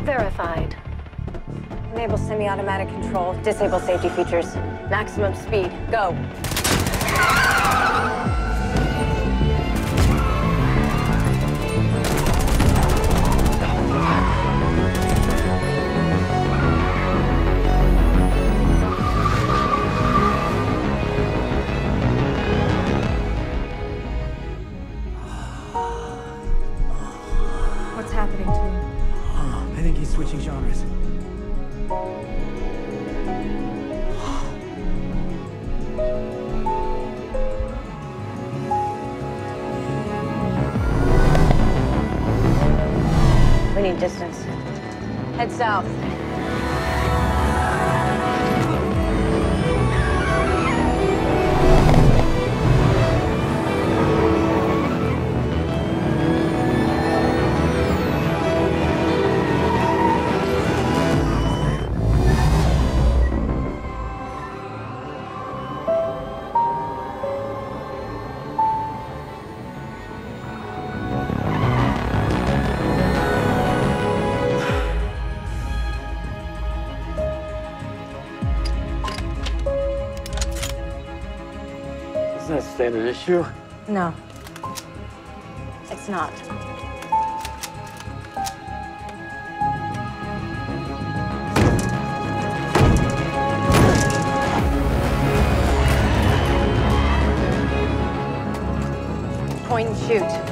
verified. Enable semi-automatic control. Disable safety features. Maximum speed. Go. What's happening to him? I think he's switching genres. We need distance. Head south. Is that a standard issue? No. It's not. Point and shoot.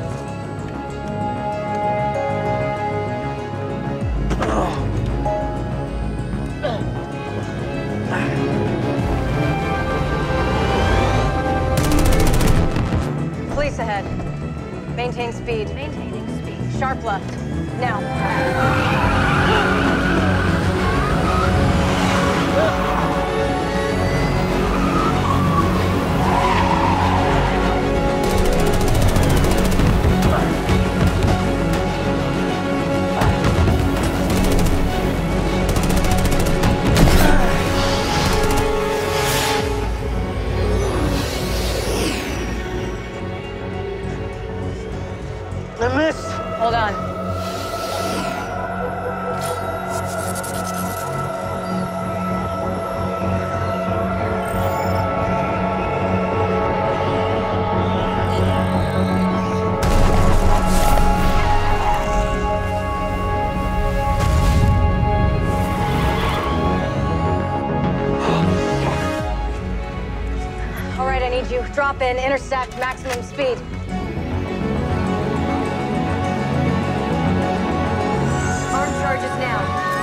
Police ahead. Maintain speed. Maintaining speed. Sharp left. Now. I missed! Hold on. All right, I need you. Drop in, intersect, maximum speed. Arm charges now.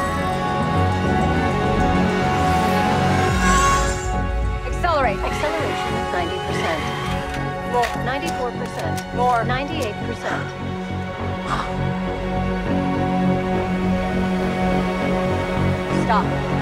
Accelerate. Acceleration 90%. More. 94%. More. 98%. Stop.